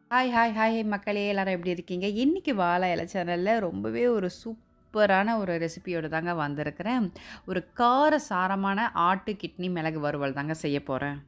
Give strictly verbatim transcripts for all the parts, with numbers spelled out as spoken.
Hi, hi, hi மக்களே! எல்லாரும் எப்படி இருக்கீங்க? இன்னைக்கு வாழை இலை சேனல்ல ரொம்பவே ஒரு சூப்பரான ஒரு ரெசிபியோட தாங்க வந்திருக்கிறேன். ஒரு கார சாரமான ஆட்டு கிட்னி மிளகு வறுவல் தாங்க செய்ய போறேன்.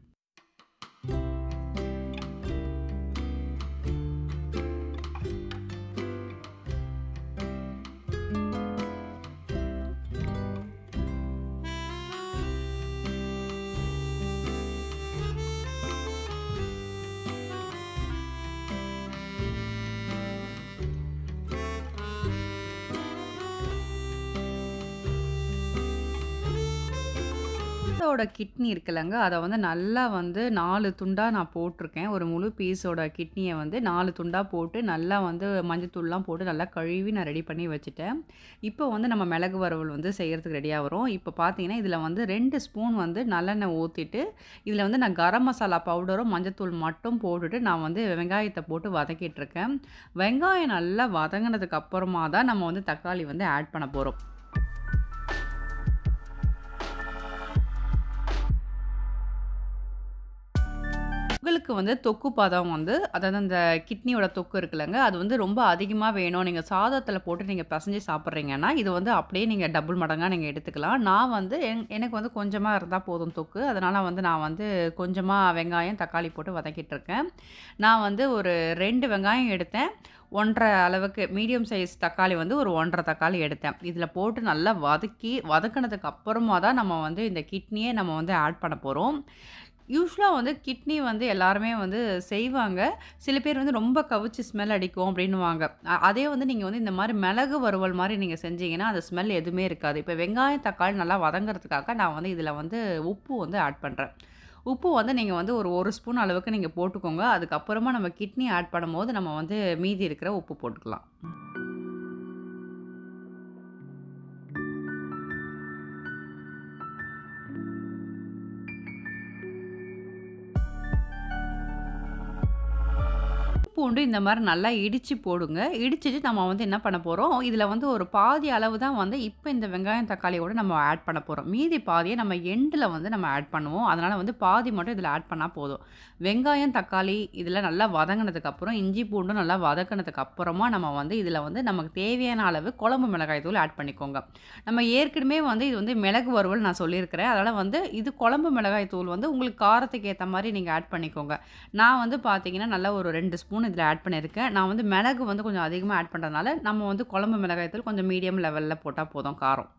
ஆட்டோட கிட்னி இருக்குல்லங்க, அத வந்து நல்லா வந்து நாலு துண்டா நான் போட்டுருக்கேன். ஒரு முழு பீஸோட கிட்னிய வந்து நாலு துண்டா போட்டு, நல்லா வந்து மஞ்சத்தூள்லாம் போட்டு நல்லா கழுவி நான் ரெடி பண்ணி வச்சுட்டேன். இப்போ வந்து நம்ம மிளகு வறுவல் வந்து செய்யறதுக்கு ரெடியா வரும். இப்போ பார்த்தீங்கன்னா, இதில வந்து ரெண்டு ஸ்பூன் வந்து நல்லெண்ணெய் ஊத்திட்டு, இதில வந்து நான் கரம் மசாலா பவுடரும், மஞ்சத்தூள் மட்டும் போட்டுட்டு, நான் வந்து வெங்காயத்த போட்டு வதக்கிட்டுருக்கேன். வெங்காயம் நல்லா வதங்குனதுக்கு அப்புறமா தான் நம்ம வந்து தக்காளி வந்து ஆட் பண்ண போறோம். உங்களுக்கு வந்து தொக்கு பதம் வந்து அதாவது அந்த கிட்னியோட தொக்கு இருக்குல்லங்க, அது வந்து ரொம்ப அதிகமா வேணும். நீங்க சாதத்தில போட்டு நீங்க பெசஞ்சு சாப்பிட்றீங்கன்னா, இது வந்து அப்படியே நீங்க டபுள் மடங்கா நீங்க எடுத்துக்கலாம். நான் வந்து என் எனக்கு வந்து கொஞ்சமா இருந்தா போதும் தொக்கு. அதனால வந்து நான் வந்து கொஞ்சமா வெங்காயம், தக்காளி போட்டு வதக்கிட்டுருக்கேன். நான் வந்து ஒரு ரெண்டு வெங்காயம் எடுத்தேன். ஒன்று அரை அளவுக்கு மீடியம் சைஸ் தக்காளி வந்து ஒரு ஒன்று அரை தக்காளி எடுத்தேன். இதில போட்டு நல்லா வதக்கி, வதக்குனதுக்கு அப்புறமா தான் நம்ம வந்து இந்த கிட்னியே நம்ம வந்து ஆட் பண்ண போறோம். யூசுவலா வந்து கிட்னி வந்து எல்லாருமே வந்து செய்வாங்க. சில பேர் வந்து ரொம்ப கவிச்சு ஸ்மெல் அடிக்கும் அப்டின்னுவாங்க. அ அதே வந்து நீங்க வந்து இந்த மாரி மிளகு வறுவல் மாரி நீங்க செஞ்சீங்கன்னா, அந்த ஸ்மெல் எதுவுமே இருக்காது. இப்ப வெங்காயம், தக்காளி நல்லா வதங்குறதுக்காக நான் வந்து இதில வந்து உப்பு வந்து ஆட் பண்றேன். உப்பு வந்து நீங்க வந்து ஒரு 1 ஸ்பூன் அளவுக்கு நீங்க போட்டுக்கோங்க. அதுக்கப்புறமா நம்ம கிட்னி ஆட் பண்ணும்போது நம்ம வந்து மீதி இருக்கிற உப்பு போட்டுக்கலாம். பூண்டு இந்த மாரி நல்லா இடிச்சு போடுங்க. இடிச்சுட்டு நம்ம வந்து என்ன பண்ண போறோம், இதில வந்து ஒரு பாதி அளவு தான் வந்து இப்ப இந்த வெங்காயம், தக்காளியோட நம்ம ஆட் பண்ண போறோம். மீதி பாதிய நம்ம எண்டுல வந்து நம்ம ஆட் பண்ணுவோம். அதனால வந்து பாதி மட்டும் இதில ஆட் பண்ணா போதும். வெங்காயம், தக்காளி இதில நல்லா வதங்குனதுக்கு அப்புறம், இஞ்சி பூண்டும் நல்லா வதக்குனதுக்கு அப்புறமா நம்ம வந்து இதில வந்து நமக்கு தேவையான அளவு குழம்பு மிளகாய் தூள் ஆட் பண்ணிக்கோங்க. நம்ம ஏற்கனவே வந்து இது வந்து மிளகு வறுவல் நான் சொல்லியிருக்கிறேன். அதனால வந்து இது குழம்பு மிளகாய் தூள் வந்து உங்களுக்கு காரத்துக்கு ஏத்த மாரி நீங்க ஆட் பண்ணிக்கோங்க. நான் வந்து பார்த்தீங்கன்னா, நல்லா ஒரு ரெண்டு ஸ்பூன் இதில ஆட் பண்ணியிருக்கேன். நான் வந்து மிளகு வந்து கொஞ்சம் அதிகமா ஆட் பண்றதுனால, நம்ம வந்து குழம்பு மிளகாய் தூள் கொஞ்சம் மீடியம் லெவல்ல போட்டா போதும் காரம்.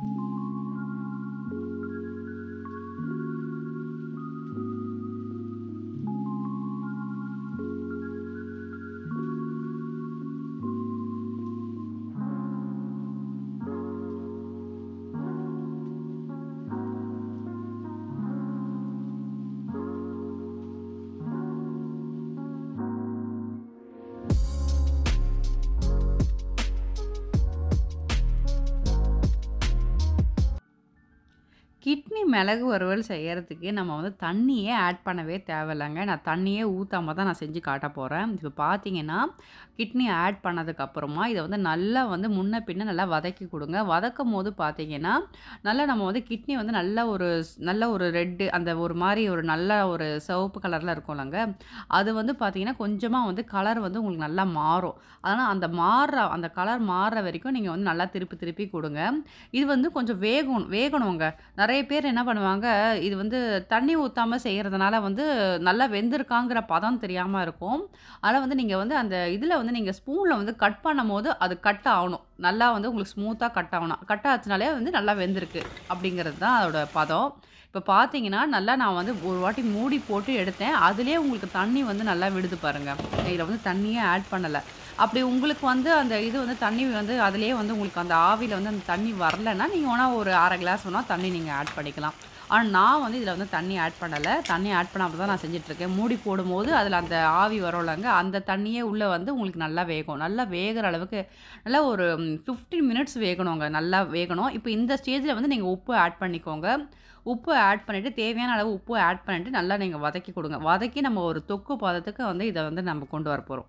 கிட்னி மிளகு வறுவல் செய்யறதுக்கு நம்ம வந்து தண்ணியே ஆட் பண்ணவே தேவையில்லங்க. நான் தண்ணியே ஊத்தாம தான் நான் செஞ்சு காட்ட போறேன். இப்ப பார்த்தீங்கன்னா, கிட்னி ஆட் பண்ணதுக்கு அப்புறமா இத வந்து நல்லா வந்து முன்ன பின்ன நல்லா வதக்கி குடுங்க. வதக்கும்போது பார்த்தீங்கன்னா, நல்லா நம்ம வந்து கிட்னி வந்து நல்ல ஒரு ஸ் நல்ல ஒரு ரெட் அந்த ஒரு மாரி ஒரு நல்ல ஒரு சிவப்பு கலர்ல இருக்கும்லங்க. அது வந்து பார்த்தீங்கன்னா, கொஞ்சமா வந்து கலர் வந்து உங்களுக்கு நல்லா மாறும். ஆனா அந்த மாறுற அந்த கலர் மாறுற வரைக்கும் நீங்க வந்து நல்லா திருப்பி திருப்பி குடுங்க. இது வந்து கொஞ்சம் வேகும் வேகணுங்க. நெறைய பேர் என்ன பண்ணுவாங்க, இது வந்து தண்ணி ஊத்தாம செய்றதுனால வந்து நல்லா வெந்திருக்காங்கிற பதம் தெரியாம இருக்கும். ஆனா வந்து நீங்க வந்து அந்த இதில வந்து நீங்க ஸ்பூன்ல வந்து கட் பண்ணும்போது அது கட் ஆவணும். நல்லா வந்து உங்களுக்கு ஸ்மூத்தா கட் ஆவணும். கட் ஆச்சுனாலே வந்து நல்லா வெந்திருக்கு அப்படிங்கிறது தான் அதோட பதம். இப்ப பார்த்தீங்கன்னா, நல்லா நான் வந்து ஒரு வாட்டி மூடி போட்டு எடுத்தேன். அதிலேயே உங்களுக்கு தண்ணி வந்து நல்லா விடுது பாருங்க. இதில வந்து தண்ணியே ஆட் பண்ணல. அப்படி உங்களுக்கு வந்து அந்த இது வந்து தண்ணி வந்து அதிலேயே வந்து உங்களுக்கு அந்த ஆவியில வந்து அந்த தண்ணி வரலன்னா, நீங்க வேணா ஒரு அரை கிளாஸ் வேணா தண்ணி நீங்க ஆட் பண்ணிக்கலாம். ஆனா நான் வந்து இதில வந்து தண்ணி ஆட் பண்ணல. தண்ணி ஆட் பண்ணாம தான் நான் செஞ்சுட்டுருக்கேன். மூடி போடும்போது அதில அந்த ஆவி வரும்லங்க, அந்த தண்ணியே உள்ள வந்து உங்களுக்கு நல்லா வேகும். நல்லா வேகுற அளவுக்கு நல்லா ஒரு பதினைந்து மினிட்ஸ் வேகணுங்க. நல்லா வேகணும். இப்ப இந்த ஸ்டேஜ்ல வந்து நீங்க உப்பு ஆட் பண்ணிக்கோங்க. உப்பு ஆட் பண்ணிட்டு, தேவையான அளவு உப்பு ஆட் பண்ணிட்டு நல்லா நீங்க வதக்கி குடுங்க. வதக்கி நம்ம ஒரு தொக்கு பதத்துக்கு வந்து இத வந்து நம்ம கொண்டு வரப்போறோம்.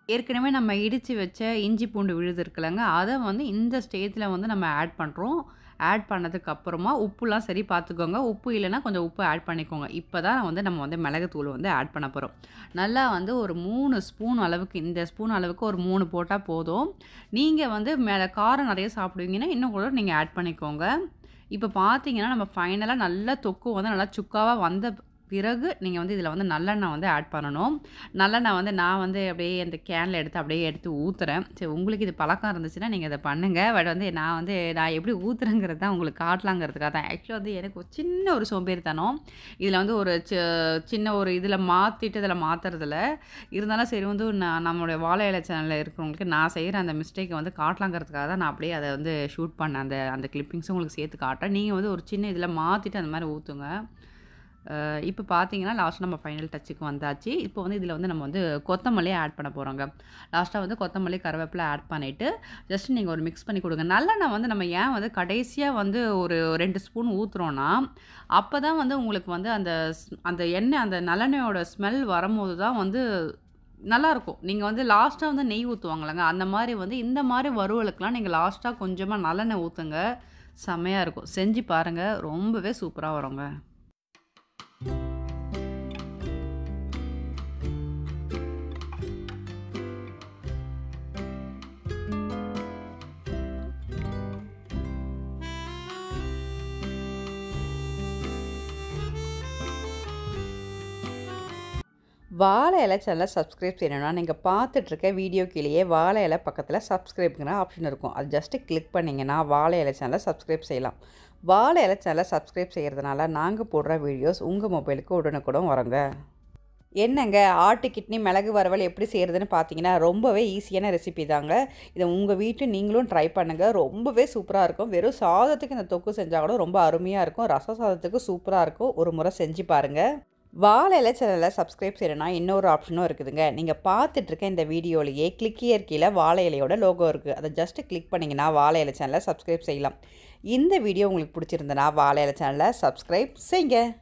ஏற்கனவே நம்ம இடிச்சு வச்ச இஞ்சி பூண்டு விழுது இருக்குல்லங்க, அத வந்து இந்த ஸ்டேஜ்ல வந்து நம்ம ஆட் பண்றோம். ஆட் பண்ணதுக்கு அப்புறமா உப்புலாம் சரி பார்த்துக்கோங்க. உப்பு இல்லன்னா கொஞ்சம் உப்பு ஆட் பண்ணிக்கோங்க. இப்ப தான் வந்து நம்ம வந்து மிளகுத்தூள் வந்து ஆட் பண்ண போறோம். நல்லா வந்து ஒரு மூணு ஸ்பூன் அளவுக்கு இந்த ஸ்பூன் அளவுக்கு ஒரு மூணு போட்டா போதும். நீங்க வந்து மேல காரம் நெறைய சாப்பிடுவீங்கன்னா, இன்னும் கூட நீங்க ஆட் பண்ணிக்கோங்க. இப்ப பார்த்தீங்கன்னா, நம்ம ஃபைனலா நல்லா தொக்கு வந்து நல்லா சுக்காவா வந்த பிறகு நீங்க வந்து இதில வந்து நல்லெண்ணெய் வந்து ஆட் பண்ணணும். நல்லெண்ணெய் வந்து நான் வந்து அப்படியே அந்த கேன்ல எடுத்து அப்படியே எடுத்து ஊத்துறேன். சரி உங்களுக்கு இது பழக்கம் இருந்துச்சுன்னா, நீங்க இத பண்ணுங்க. பட் வந்து நான் வந்து நான் எப்படி ஊத்துறேங்கிறது தான் உங்களுக்கு காட்டலாங்கிறதுக்காக தான். ஆக்சுவலா வந்து எனக்கு ஒரு சின்ன ஒரு சோம்பேறித்தனம். இதில வந்து ஒரு ச சின்ன ஒரு இதில மாத்திட்டு இதில மாத்துறதில. இருந்தாலும் சரி வந்து நான் நம்மளுடைய வாழை இலை சேனல்ல இருக்கிறவங்களுக்கு நான் செய்ற அந்த மிஸ்டேக்க வந்து காட்டலாங்கிறதுக்காக தான் நான் அப்படியே அத வந்து ஷூட் பண்ணேன். அந்த அந்த கிளிப்பிங்ஸும் உங்களுக்கு சேர்த்து காட்டுறேன். நீங்க வந்து ஒரு சின்ன இதில மாத்திட்டு அந்த மாரி ஊத்துங்க. அ இப்ப பார்த்தீங்கன்னா, லாஸ்ட்டா நம்ம ஃபைனல் டச்சுக்கு வந்தாச்சு. இப்போ வந்து இதில வந்து நம்ம வந்து கொத்தமல்லி ஆட் பண்ண போறோங்க. லாஸ்ட்டா வந்து கொத்தமல்லி, கருவேப்பில ஆட் பண்ணிட்டு, ஜஸ்ட் நீங்க ஒரு மிக்ஸ் பண்ணி குடுங்க. நல்லெண்ணெய் வந்து நம்ம ஏன் வந்து கடைசியா வந்து ஒரு ரெண்டு ஸ்பூன் ஊத்துறோம்னா, அப்பதான் வந்து உங்களுக்கு வந்து அந்த ஸ் அந்த எண்ணெய் அந்த நல்லெண்ணெயோட ஸ்மெல் வரும்போது தான் வந்து நல்லாருக்கும். நீங்க வந்து லாஸ்ட்டா வந்து நெய் ஊத்துவாங்கல்லங்க, அந்த மாரி வந்து இந்த மாரி வறுவலுக்குலாம் நீங்க லாஸ்ட்டா கொஞ்சமா நல்லெண்ணெய் ஊத்துங்க. செம்மையா இருக்கும். செஞ்சு பாருங்க. ரொம்பவே சூப்பரா வருங்க. வாழை இலை சேனல சப்ஸ்கிரைப் செய்யணும்னா, நீங்க பார்த்துட்டு இருக்க வீடியோ கீழயே வாழை இலை பக்கத்தில சப்ஸ்கிரைப்ங்கிற ஆப்ஷன் இருக்கும். அது ஜஸ்ட் கிளிக் பண்ணீங்கன்னா, வாழை இலை சேனல சப்ஸ்கிரைப் செய்யலாம். வாழை இலை சேனல சப்ஸ்கிரைப் செய்றதுனால, நாங்க போடுற வீடியோஸ் உங்க மொபைலுக்கு உடனுக்குடன் வருங்க. என்னங்க ஆட்டு கிட்னி மிளகு வறுவல் எப்படி செய்றதுன்னு பார்த்தீங்கன்னா, ரொம்பவே ஈஸியான ரெசிபி தாங்க. இத உங்க வீட்ல நீங்களும் ட்ரை பண்ணுங்க. ரொம்பவே சூப்பரா இருக்கும். வெறும் சாதத்துக்கு இந்த தொக்கு செஞ்சா கூட ரொம்ப அருமையா இருக்கும். ரச சாதத்துக்கு சூப்பரா இருக்கும். ஒரு முறை செஞ்சு பாருங்க. வாழை இலை சேனல சப்ஸ்கிரைப் செய்யணும்னா இன்னொரு ஆப்ஷனும் இருக்குதுங்க. நீங்க பார்த்துட்டு இருக்க இந்த வீடியோலயே கிளிக் ஹியர் கீழ வாழை இலையோட லோகோ இருக்கு. அத ஜஸ்ட் கிளிக் பண்ணீங்கன்னா, வாழை இலை சேனல சப்ஸ்கிரைப் செய்யலாம். இந்த வீடியோ உங்களுக்கு பிடிச்சிருந்தனா, வாழை இலை சேனல சப்ஸ்கிரைப் செய்யுங்க.